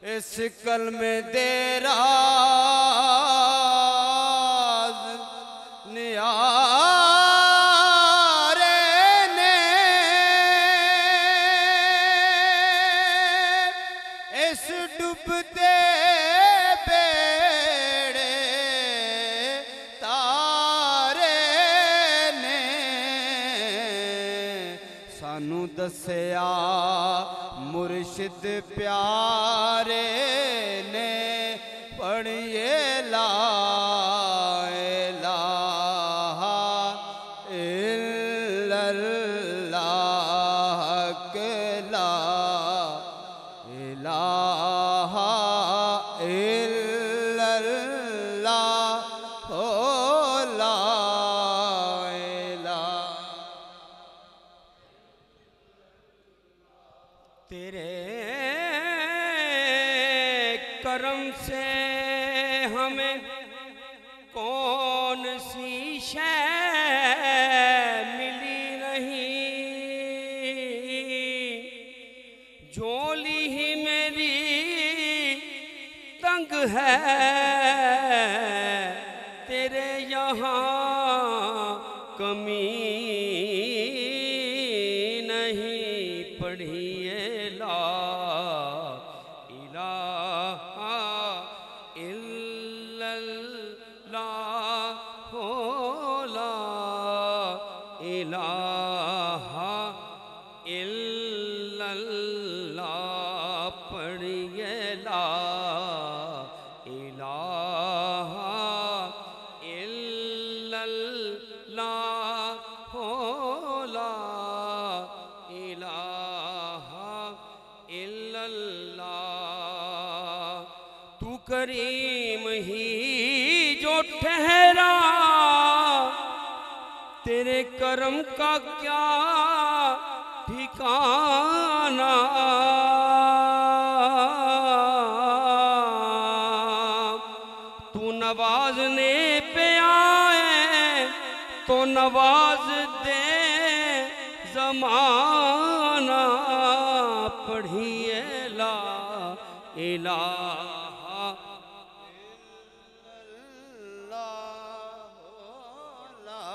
इस कलमे दे राज नियारे ने इस डूबते बेड़े तारे ने सानू दस्या मुर्शिद प्यारे ने पढ़िए ला इलाहा इल्लल्लाह ला इलाहा इल्लल्लाह हो ला इलाहा। तेरे करम से हमें कौन सी शय मिली नहीं, झोली ही मेरी तंग है तेरे यहाँ कमी नहीं, पढ़िए ला इलाहा इल्लल्लाह हो ला इलाहा इल्लल्लाह पढ़िए ला इलाहा इल्लल्लाह हो ला इलाहा इल्लल्लाह। तू करीम ही जो ठहरा तेरे करम का क्या ठिकाना, तू नवाजने पे आए तो नवाज दे ज़माना, पढ़िए ला इलाहा इल्लल्लाह ला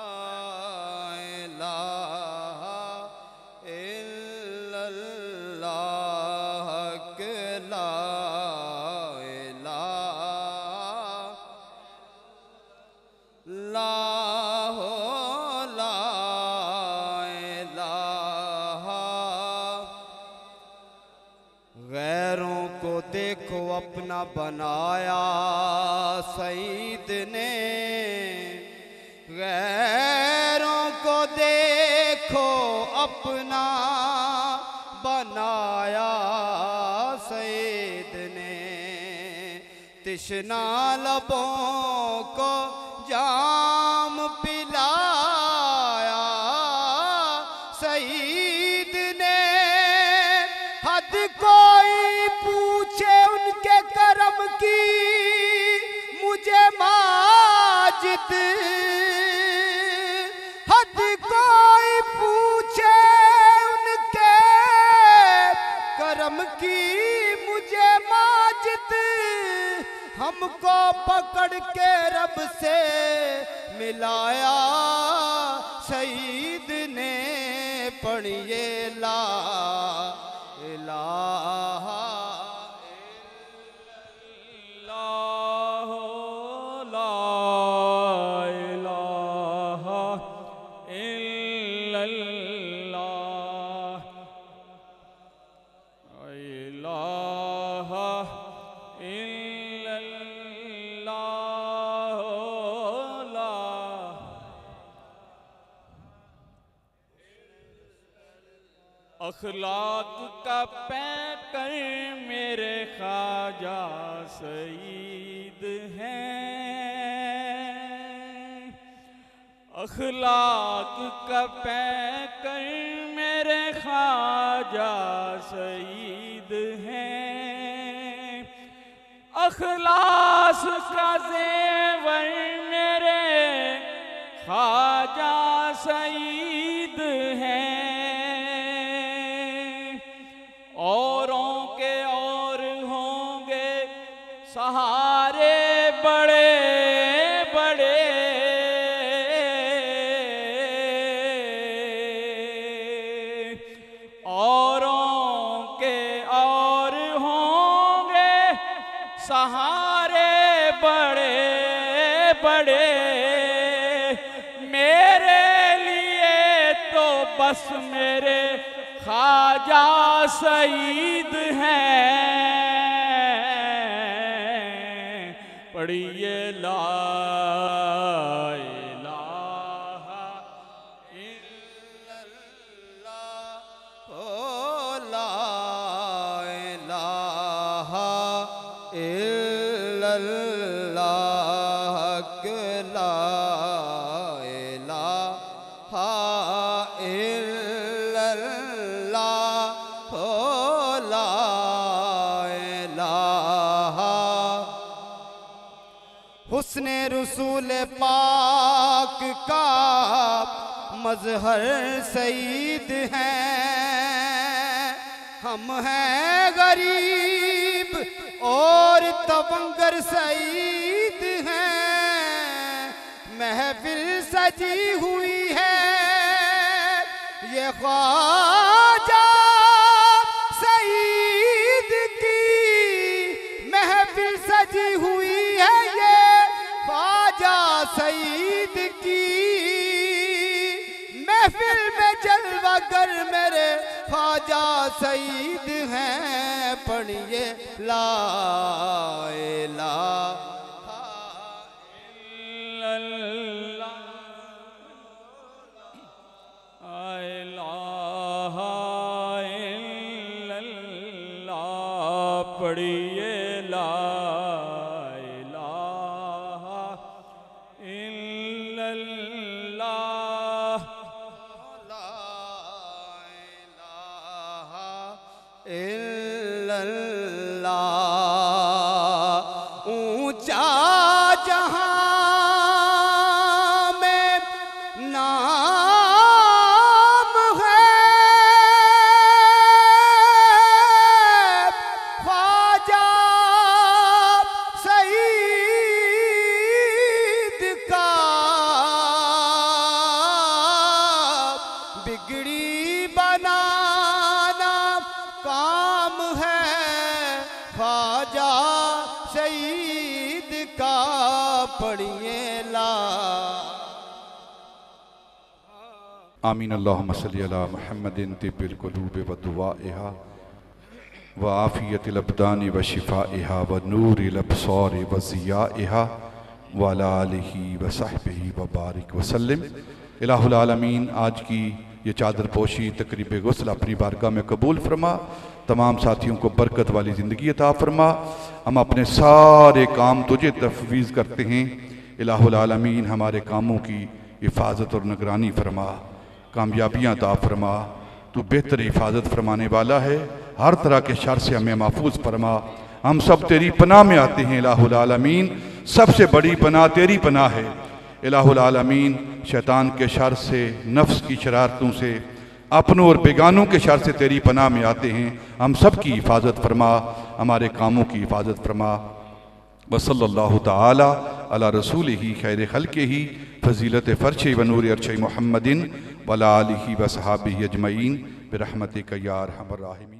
इलाहा इल्लल्लाह ला इलाहा ला हो ला इलाहा। गैरों को देखो अपना बनाया सईद ने, गैरों को देखो अपना बनाया सईद ने, तिश्ना लबों को जाम पिलाया सईद ने। हद कोई पूछे उनके करम की मुझे माजिद, हद कोई पूछे उनके करम की मुझे माजिद, हमको पकड़ के रब से मिलाया सईद ने, पढ़िए ला इलाहा इल्लल्लाह ला इलाहा इल्लल्लाह इलाहा इल्लल्लाह ला। अखलाक का पैकर मेरे ख्वाजा सईद हैं, अखलाक का पैकर मेरे ख्वाजा सईद हैं, अखलास का ज़ेवर मेरे ख्वाजा सईद हैं। औरों के और होंगे सहारे बड़े बड़े औरों के और होंगे सहारे बड़े बड़े, मेरे लिए तो बस मेरे ख्वाजा सईद हैं। पढ़िए ला इलाहा इल्लल्लाह, ओ ला इलाहा इल्लल्लाह, ला इलाहा इल्लल्लाह, ओ ला इलाहा। हुस्ने रसूल पाक का मजहर सईद हैं। हम हैं गरीब और तवंगर सईद हैं। महफिल सजी हुई है ये ख्वाजा सईद की, महफिल सजी हुई है ये ख्वाजा सईद की। महफिल में जलवागर मेरे ख्वाजा सईद हैं। पढ़िए ला इलाहा इल्लल्लाह, इलाहा इल्लल्लाह। पढ़िए ला इलाहा इल्लल्लाह, इल्लल्लाह। ऊंचा जहां में नाम है ख्वाजा सईद का। बिगड़ी बनाना काम है ख्वाजा सईद का। पढ़िए ला आमीन। अल्लाहुम्मा सल्ली अला मुहम्मदिन तिब्बिल कुलूब व दुआइहा व आफियतिल अबदान व शिफाइहा व नूरिल अबसार व ज़ियाइहा व अला आलिहि व सहबिहि व बारिक व सल्लिम। इलाहुल आलमीन आज की ये चादर पोशी तकरीब गुस्ल अपनी बारगाह में कबूल फरमा। तमाम साथियों को बरकत वाली ज़िंदगी अता फरमा। हम अपने सारे काम तुझे तफवीज़ करते हैं। इलाहुल आलमीन हमारे कामों की हिफाजत और निगरानी फरमा, कामयाबियाँ अता फरमा। तू बेहतर हिफाजत फरमाने वाला है। हर तरह के शर से हमें महफूज फरमा। हम सब तेरी पनाह में आते हैं इलाहुल आलमीन। सबसे बड़ी पनाह तेरी पनाह है इलाहुल आलमीन। शैतान के शर से, नफ्स की शरारतों से, अपनों और बेगानों के शर से तेरी पनाह में आते हैं। हम सब की हिफाजत फरमा, हमारे कामों की हिफाजत फरमा। वसल्लल्लाहु ताला अला रसूलिही खैर खल्क़िही फजीलत फ़र्श व नूर अर्श मुहम्मदिन व अला आलिहि व सहाबिही अजमईन बिरहमतिक या अरहमर राहिमीन।